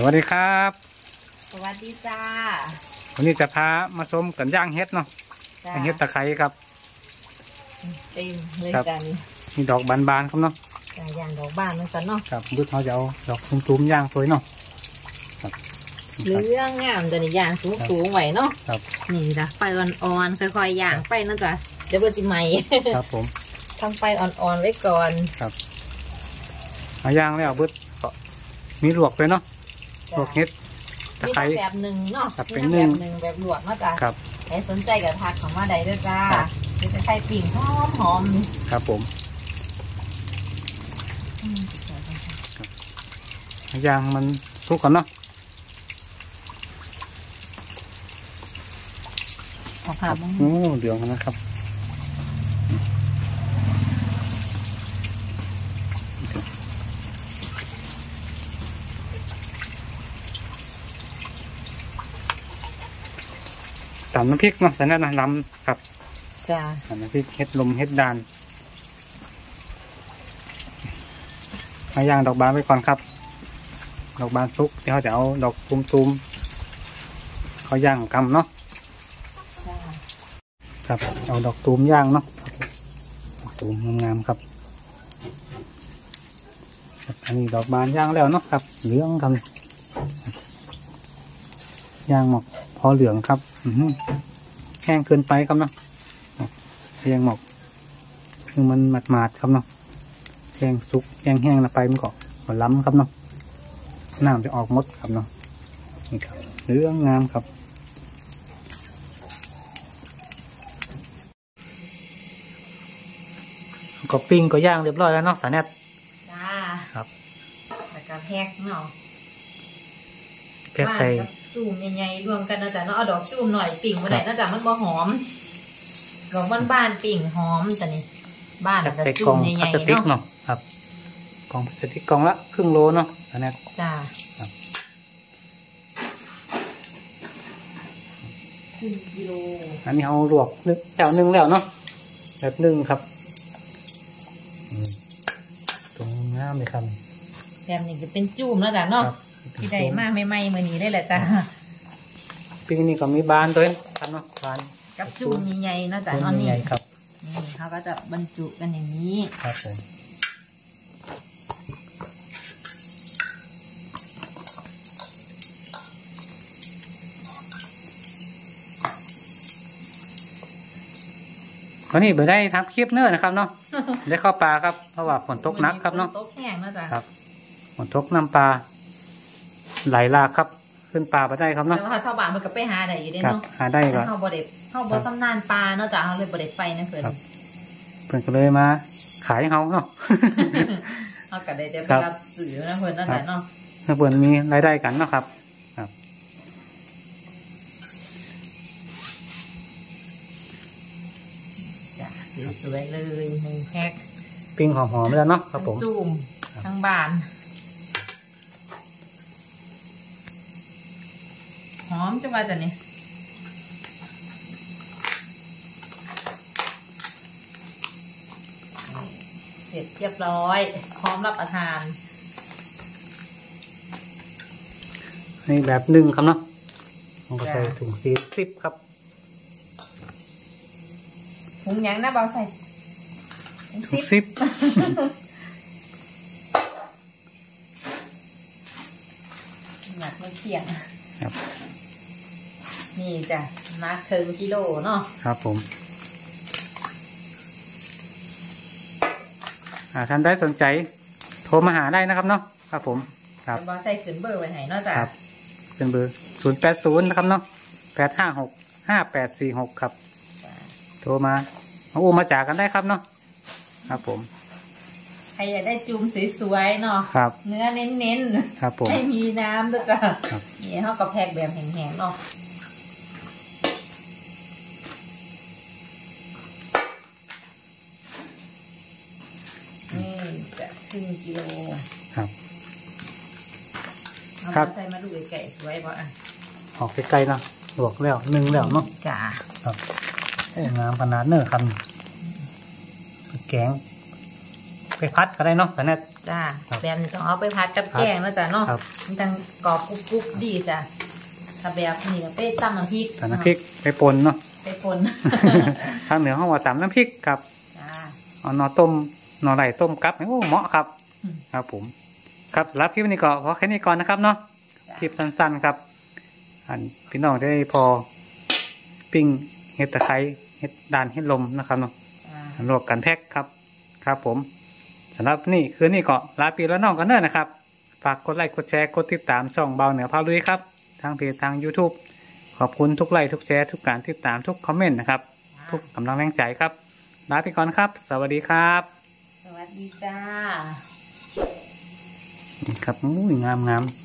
วัสดีครับสวัสดีจ้าวันนี้จะพามาชมกันย่างเฮ็ดเนาะย่างเฮ็ดตะไคร้ครับเต็มเลยจ้านี่มีดอกบานๆครับเนาะย่างดอกบานนั่นจ้ะเนาะครับดูเขาจะเอาดอกตุ้มๆย่างสวยเนาะครับเรื่องงามจ้ะนี่ย่างสูงไหวเนาะครับนี่นะไฟอ่อนๆค่อยๆย่างไปนั่นจ้ะเดี๋ยวมันจะไหม้ครับผมทำไฟอ่อนๆไว้ก่อนครับมาย่างแล้วบึ้ดก็มีลวกเลยเนาะลวกเฮ็ดตะไคร้แบบหนึ่งเนาะเป็นหนึ่งแบบลวกเนาะจ้ะครับใครสนใจกับทักของมาใดด้วยจ้าเป็นตะไคร้ปิ่งหอมครับผมย่างมันสุกก่อนเนาะโอ้เหลืองนะครับตำน้ำพริกเนาะใส่น้ำล้ำครับจ้าตำน้ำพริกเฮ็ดลมเฮ็ดดานมาย่างดอกบานไว้ก่อนครับดอกบานซุกที่เขาจะเอาดอกตุ้มๆเขาย่างกำเนาะครับเอาดอกตูมย่างเนาะตูมงามๆครับอันนี้ดอกบานย่างแล้วเนาะครับเหลืองครับย่างหมอกพอเหลืองครับแห้งเกินไปครับเนาะแห้งหมอกคือมันหมาดๆครับเนาะแห้งสุกแห้งๆนะไปมันก็ล้ำครับเนาะน้ำจะออกมดครับเนาะนี่ครับเหลืองงามครับก็ปิ้งก็ย่างเรียบร้อยแล้วเนาะสาแนทจ้าครับแล้วก็แพ็กเนาะแพ็กใส่จุ่มใหญ่ๆรวมกันนะจ๊ะเนาะเอาดอกจุ่มหน่อยปิ่งมาไหนนะจ๊ะมันบ่หอมดอกบ้านๆปิ่งหอมจ้ะนี่บ้านจะจุ่มใหญ่ๆเนาะครับกล่องพลาสติกกล่องละ1/2 โลเนาะสาแนทจ้า1 กิโลอันนี้เอาลวกแล้วนึ่งแล้วเนาะแบบนึ่งครับตรงน้ำเลยครับแบบนี้จะเป็นจุ่มแล้วจ้ะเนาะที่ได้มากไม่ไหม้เมื่อนี้ได้แหละจ้ะปิ้งนี่ก็มีบานด้วยครับเนาะบานกับจุ่มใหญ่ๆนะจ๊ะนี่ครับนี่เขาก็จะบรรจุกันอย่างนี้ครับผมวันนี้ไปได้ทำคลิปเนื้อนะครับเนาะได้เข้าปลาครับเพราะว่าฝนตกหนักครับเนาะตกแห้งนะจ๊ะครับฝนตกน้ำปลาไหลหลากครับขึ้นปลาไปได้ครับเนาะแต่ว่าชาวบ้านมันก็ไปหาได้อยู่ได้เนาะหาได้ก็เข้าบ่ตำนานปลาเนาะจ๊ะเขาเลยบ่ได้ไปนะเพื่อนเพื่อนก็เลยมาขายเขาเนาะเขาก็ได้ไปรับสื่อนะเพื่อนนั่นแหละเนาะเพื่อนมีรายได้กันเนาะครับสวยเลย1 แพ็คปิ้งหอมๆไปแล้วเนาะครับผมจุ่มทั้งบานหอมจังว่าจ้ะนี่เสร็จเรียบร้อยพร้อมรับประทานนี่แบบนึ่งครับเนาะมันก็ใส่ถุงซีซิปครับถุงยังนะเบาใส่ซิปหนักไม่เที่ยงนี่จ้ะมา1 กิโลเนาะครับผมท่านได้สนใจโทรมาหาได้นะครับเนาะครับผมครับเบาใส่ขึ้นเบอร์ไว้ให้เนาะจ้ะครับเป็นเบอร์080นะครับเนาะ8565846ครับโทรมามาจากกันได้ครับเนาะครับผมใครอยากได้จุ่มสวยๆเนาะครับเนื้อเน้นๆครับผมให้มีน้ำด้วยจ้ะนี่เขาก็แพ็คแบบแห้งๆเนาะนี่จะ1 กิโลครับครับใส่มาดูไก่สวยป่ะออกใกล้ๆเนาะลวกแล้วนึ่งแล้วเนาะจ้าครับงามขนาดเนื้อคันแกงไปพัดก็ได้เนาะแต่เนี่ยจ้าครับแบบนี้ต้องเอาไปพัดกับแกงนะจ๊ะเนาะครับมันจังกรอบกรุบๆดีจ้ะถ้าแบบนี้ก็ไปตำน้ำพริกแต่น้ำพริกไปปนเนาะไปปนทางเหนือห้องว่าตำน้ำพริกครับจ้าเอาหน่อต้มหน่อไหลต้มกับโอ้เหมาะครับอืมครับผมครับสำหรับคลิปนี้ก็ขอแค่นี้ก่อนนะครับเนาะจ้ะคลิปสั้นๆครับอันพี่น้องได้พอปิ้งเห็ดตะไคร้เห็ดด่านเห็ดลมนะครับเนาะจ้ารวบกันแพ็กครับครับผมสำหรับนี่คืนนี้ก็ลาปีแล้วน้องกันเนอะนะครับฝากกดไลค์กดแชร์กดติดตามช่องเบาเหนือพาลุยครับทางเพจทาง YouTube ขอบคุณทุกไลค์ทุกแชร์ทุกการติดตามทุกคอมเมนต์นะครับทุกกำลังแรงใจครับลาไปก่อนครับ สวัสดีครับสวัสดีจ้านี่ครับอุ้ยงาม